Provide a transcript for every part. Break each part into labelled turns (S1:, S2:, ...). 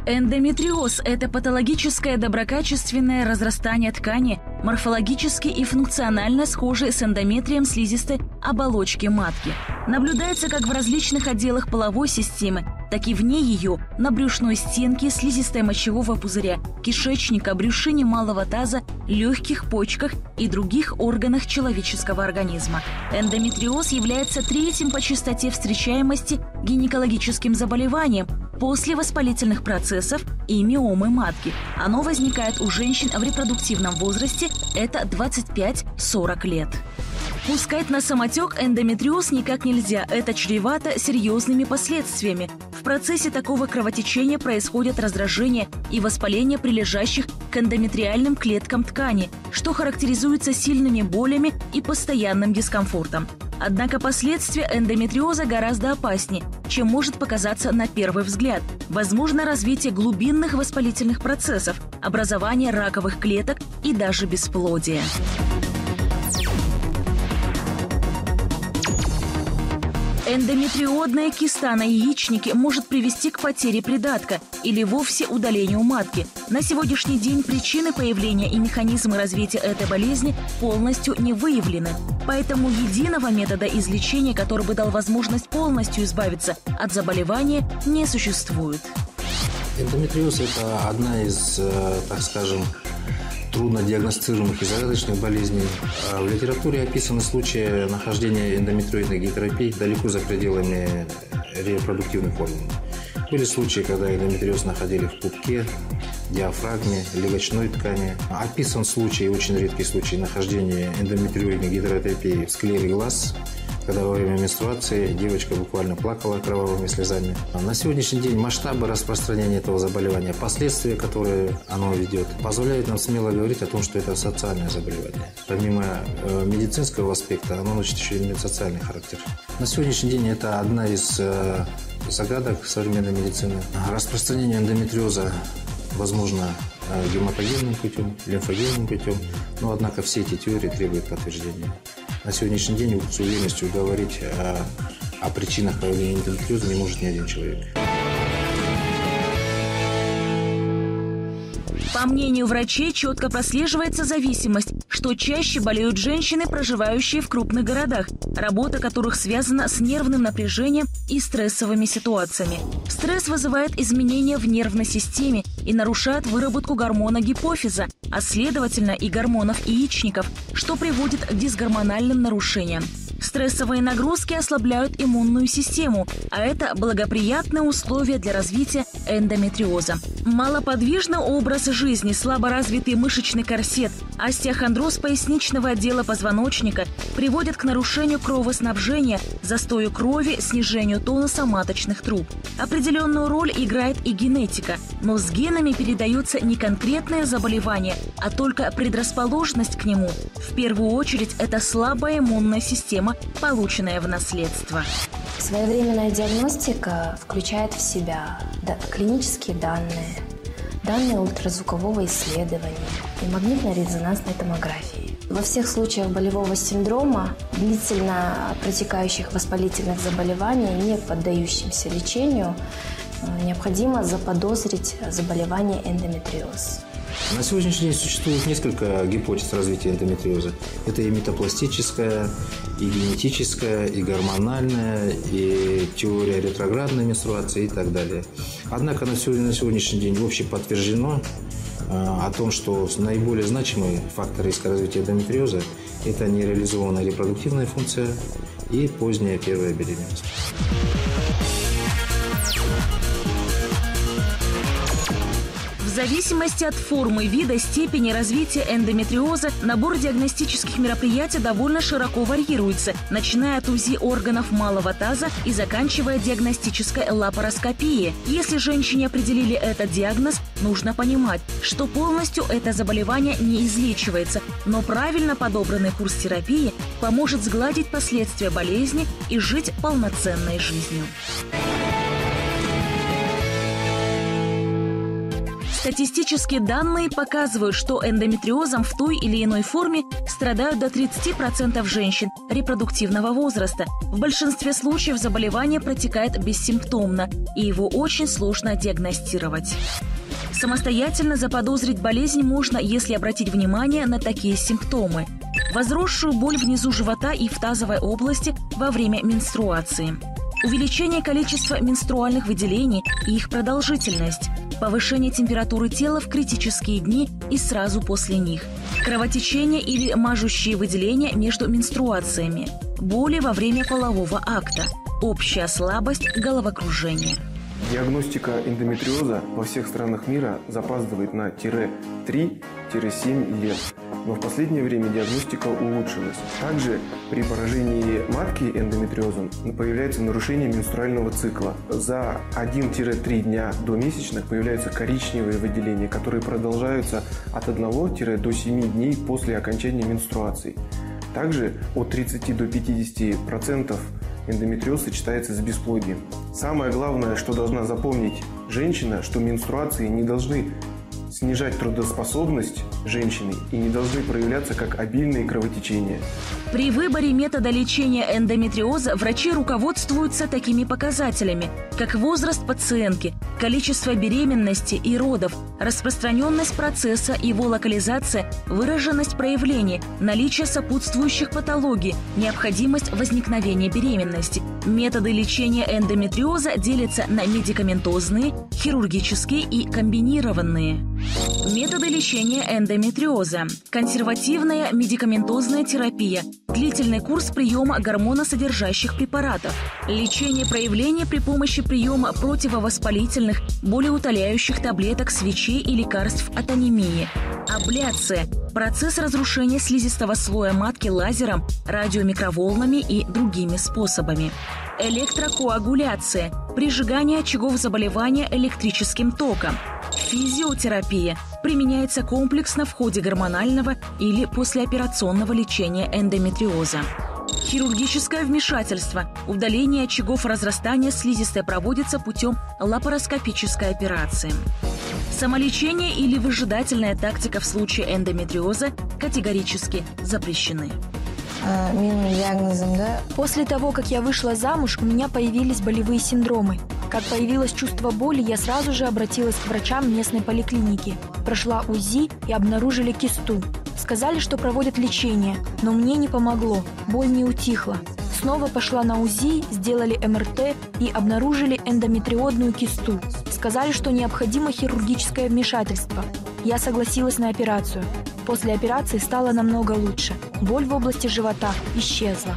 S1: Эндометриоз – это патологическое доброкачественное разрастание ткани, морфологически и функционально схожей с эндометрием слизистой оболочки матки. Наблюдается как в различных отделах половой системы, так и вне ее, на брюшной стенке, слизистой мочевого пузыря, кишечника, брюшине малого таза, легких, почках и других органах человеческого организма. Эндометриоз является третьим по частоте встречаемости гинекологическим заболеванием после воспалительных процессов и миомы матки. Оно возникает у женщин в репродуктивном возрасте, это 25-40 лет. Пускать на самотек эндометриоз никак нельзя, это чревато серьезными последствиями. В процессе такого кровотечения происходят раздражение и воспаление прилежащих к эндометриальным клеткам ткани, что характеризуется сильными болями и постоянным дискомфортом. Однако последствия эндометриоза гораздо опаснее, чем может показаться на первый взгляд. Возможно развитие глубинных воспалительных процессов, образование раковых клеток и даже бесплодие. Эндометриозная киста на яичнике может привести к потере придатка или вовсе удалению матки. На сегодняшний день причины появления и механизмы развития этой болезни полностью не выявлены. Поэтому единого метода излечения, который бы дал возможность полностью избавиться от заболевания, не существует.
S2: Эндометриоз – это одна из, так скажем, трудно диагностируемых и загадочных болезней. В литературе описаны случаи нахождения эндометриозной гетерапии далеко за пределами репродуктивных органов. Были случаи, когда эндометриоз находили в пупке, диафрагме, легочной ткани. Описан случай, очень редкий случай нахождения эндометриозной гетерапии в склере глаз, когда во время менструации девочка буквально плакала кровавыми слезами. На сегодняшний день масштабы распространения этого заболевания, последствия, которые оно ведет, позволяют нам смело говорить о том, что это социальное заболевание. Помимо медицинского аспекта, оно носит еще и социальный характер. На сегодняшний день это одна из загадок современной медицины. Распространение эндометриоза возможно гематогенным путем, лимфогенным путем, но однако все эти теории требуют подтверждения. На сегодняшний день с уверенностью говорить о причинах появления эндометриоза не может ни один человек.
S1: По мнению врачей, четко прослеживается зависимость, что чаще болеют женщины, проживающие в крупных городах, работа которых связана с нервным напряжением и стрессовыми ситуациями. Стресс вызывает изменения в нервной системе и нарушает выработку гормона гипофиза, а следовательно и гормонов яичников, что приводит к дисгормональным нарушениям. Стрессовые нагрузки ослабляют иммунную систему, а это благоприятные условия для развития эндометриоза. Малоподвижный образ жизни, слаборазвитый мышечный корсет, остеохондроз поясничного отдела позвоночника приводят к нарушению кровоснабжения, застою крови, снижению тонуса маточных труб. Определенную роль играет и генетика, но с генами передается не конкретное заболевание, а только предрасположенность к нему. В первую очередь это слабая иммунная система, полученная в наследство.
S3: Своевременная диагностика включает в себя клинические данные, данные ультразвукового исследования и магнитно-резонансной томографии. Во всех случаях болевого синдрома, длительно протекающих воспалительных заболеваний, не поддающимся лечению, необходимо заподозрить заболевание эндометриоз.
S2: На сегодняшний день существует несколько гипотез развития эндометриоза. Это и метапластическая, и генетическая, и гормональная, и теория ретроградной менструации и так далее. Однако на сегодняшний день общеподтверждено о том, что наиболее значимые факторы риска развития эндометриоза – это нереализованная репродуктивная функция и поздняя первая беременность.
S1: В зависимости от формы, вида, степени развития эндометриоза набор диагностических мероприятий довольно широко варьируется, начиная от УЗИ органов малого таза и заканчивая диагностической лапароскопией. Если женщине определили этот диагноз, нужно понимать, что полностью это заболевание не излечивается, но правильно подобранный курс терапии поможет сгладить последствия болезни и жить полноценной жизнью. Статистические данные показывают, что эндометриозом в той или иной форме страдают до 30% женщин репродуктивного возраста. В большинстве случаев заболевание протекает бессимптомно, и его очень сложно диагностировать. Самостоятельно заподозрить болезнь можно, если обратить внимание на такие симптомы: возросшую боль внизу живота и в тазовой области во время менструации, увеличение количества менструальных выделений и их продолжительность, повышение температуры тела в критические дни и сразу после них, кровотечение или мажущие выделения между менструациями, боли во время полового акта, общая слабость, головокружение.
S4: Диагностика эндометриоза во всех странах мира запаздывает на 3-7 лет, но в последнее время диагностика улучшилась. Также при поражении матки эндометриозом появляется нарушение менструального цикла. За 1-3 дня до месячных появляются коричневые выделения, которые продолжаются от 1 до 7 дней после окончания менструации. Также от 30 до 50% эндометриоз сочетается с бесплодием. Самое главное, что должна запомнить женщина, что менструации не должны снижать трудоспособность женщины и не должны проявляться как обильные кровотечения.
S1: При выборе метода лечения эндометриоза врачи руководствуются такими показателями, как возраст пациентки, количество беременности и родов, распространенность процесса, его локализация, выраженность проявлений, наличие сопутствующих патологий, необходимость возникновения беременности. Методы лечения эндометриоза делятся на медикаментозные, хирургические и комбинированные. Методы лечения эндометриоза. Консервативная медикаментозная терапия. Длительный курс приема гормоносодержащих препаратов. Лечение проявления при помощи приема противовоспалительных, болеутоляющих таблеток, свечей и лекарств от анемии. Абляция. Процесс разрушения слизистого слоя матки лазером, радиомикроволнами и другими способами. Электрокоагуляция. Прижигание очагов заболевания электрическим током. Физиотерапия. Применяется комплексно в ходе гормонального или послеоперационного лечения эндометриоза. Хирургическое вмешательство. Удаление очагов разрастания слизистой проводится путем лапароскопической операции. Самолечение или выжидательная тактика в случае эндометриоза категорически запрещены.
S5: После того, как я вышла замуж, у меня появились болевые синдромы. Как появилось чувство боли, я сразу же обратилась к врачам местной поликлиники. Прошла УЗИ и обнаружили кисту. Сказали, что проводят лечение, но мне не помогло, боль не утихла. Снова пошла на УЗИ, сделали МРТ и обнаружили эндометриозную кисту. Сказали, что необходимо хирургическое вмешательство. Я согласилась на операцию. После операции стало намного лучше. Боль в области живота исчезла.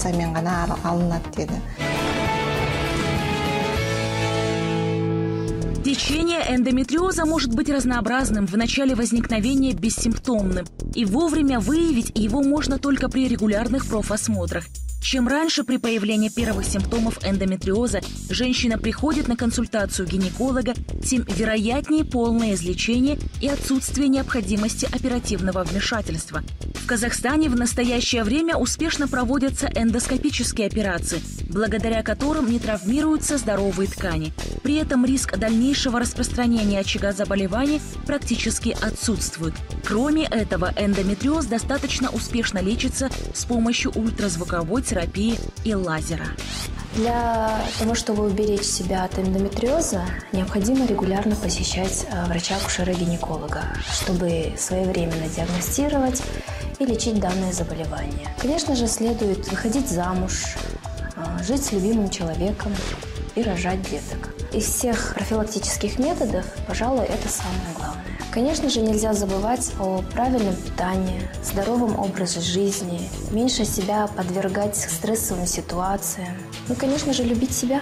S1: Течение эндометриоза может быть разнообразным, в начале возникновения бессимптомным. И вовремя выявить его можно только при регулярных профосмотрах. Чем раньше при появлении первых симптомов эндометриоза женщина приходит на консультацию гинеколога, тем вероятнее полное излечение и отсутствие необходимости оперативного вмешательства. В Казахстане в настоящее время успешно проводятся эндоскопические операции, благодаря которым не травмируются здоровые ткани. При этом риск дальнейшего распространения очага заболевания практически отсутствует. Кроме этого, эндометриоз достаточно успешно лечится с помощью ультразвуковой терапии и лазера.
S3: Для того, чтобы уберечь себя от эндометриоза, необходимо регулярно посещать врача-акушера-гинеколога, чтобы своевременно диагностировать и лечить данное заболевание. Конечно же, следует выходить замуж, жить с любимым человеком и рожать деток. Из всех профилактических методов, пожалуй, это самое главное. Конечно же, нельзя забывать о правильном питании, здоровом образе жизни, меньше себя подвергать стрессовым ситуациям. Ну, конечно же, любить себя.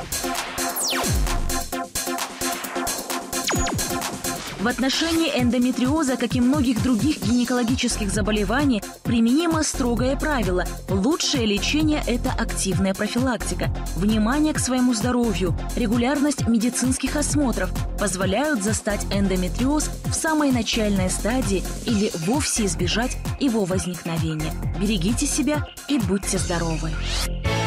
S1: В отношении эндометриоза, как и многих других гинекологических заболеваний, применимо строгое правило. Лучшее лечение – это активная профилактика. Внимание к своему здоровью, регулярность медицинских осмотров позволяют застать эндометриоз в самой начальной стадии или вовсе избежать его возникновения. Берегите себя и будьте здоровы!